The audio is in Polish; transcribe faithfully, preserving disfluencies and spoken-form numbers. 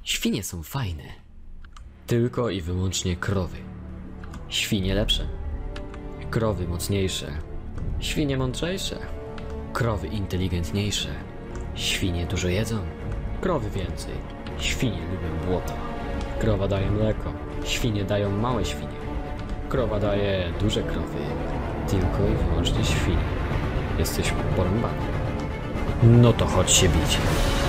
Świnie są fajne. Tylko i wyłącznie krowy. Świnie lepsze. Krowy mocniejsze. Świnie mądrzejsze. Krowy inteligentniejsze. Świnie dużo jedzą. Krowy więcej. Świnie lubią błota. Krowa daje mleko. Świnie dają małe świnie. Krowa daje duże krowy. Tylko i wyłącznie świnie. Jesteś porąbany. No to chodź się bić.